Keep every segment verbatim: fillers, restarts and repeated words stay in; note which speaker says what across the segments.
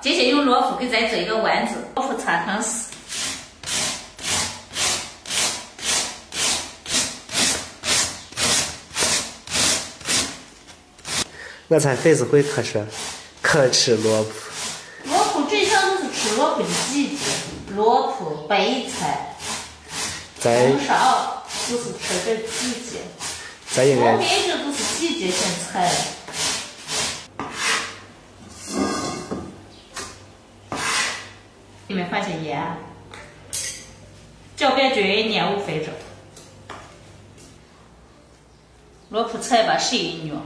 Speaker 1: 接下来用罗布给再做一个丸子，罗布擦汤丝。
Speaker 2: 我猜粉丝会可说可吃萝卜。
Speaker 1: 萝卜这项都是吃萝卜的季节，萝卜、白菜、红烧都是吃的季节。
Speaker 2: 咱应该。
Speaker 1: 后面这都是季节性菜。里面放些盐，搅拌均匀五分钟。萝卜菜把水一扭。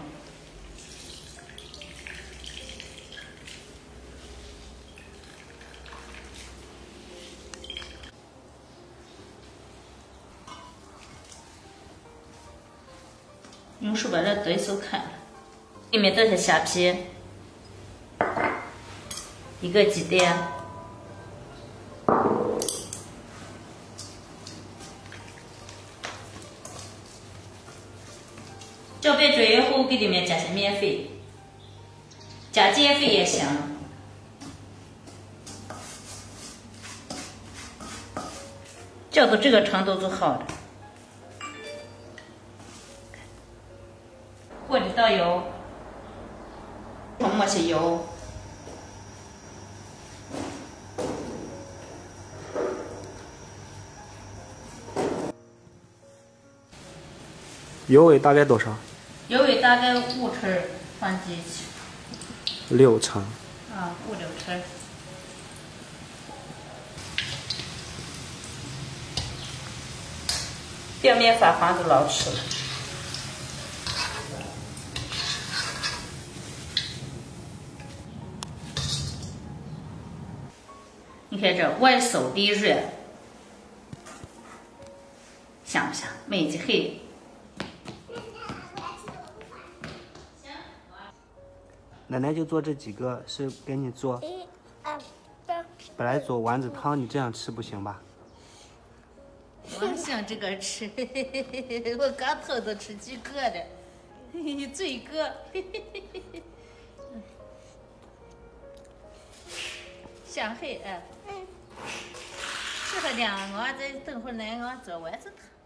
Speaker 1: 用手把这对手看，里面倒下虾皮，一个鸡蛋，搅拌均匀后，给里面加些面粉，加碱粉也行。搅到这个程度就好了。 锅里倒油，抹些油，
Speaker 2: 油味大概多少？
Speaker 1: 油味大概五成放进去。
Speaker 2: 六成。
Speaker 1: 啊，五六成。表面发黄就捞出了。 你看这外酥里软，香不香？美极很。
Speaker 2: 奶奶就做这几个，是给你做。本来做丸子汤，你这样吃不行吧？
Speaker 1: 我想这个吃，我刚偷着吃几个的，嘴个。香很哎。吃了两，我再等会儿来我做丸子汤。